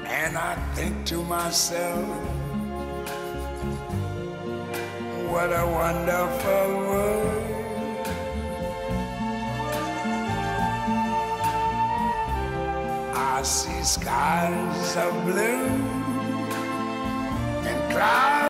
And I think to myself, what a wonderful world. I see skies of blue and clouds